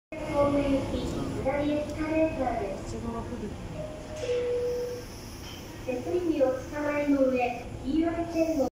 ホーム行き下りエスカレーターです。手すりにおつかまりの上、黄色い線の